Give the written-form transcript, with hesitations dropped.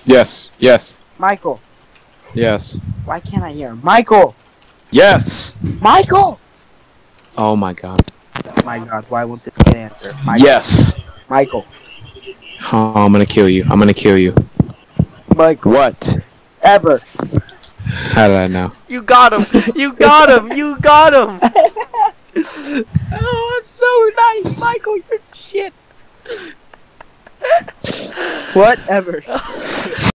Yes. Yes. Michael. Yes. Why can't I hear him? Michael. Yes. Michael. Oh my god. My God, why won't this kid answer? Michael. Yes. Michael. Oh, I'm gonna kill you. I'm gonna kill you. Michael. What? Ever. How did I know? You got him! You got him! You got him! Oh, I'm so nice, Michael. You're shit. Whatever.